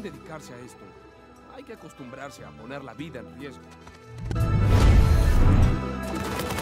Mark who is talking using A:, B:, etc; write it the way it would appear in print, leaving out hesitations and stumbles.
A: dedicarse a esto. Hay que acostumbrarse a poner la vida en riesgo.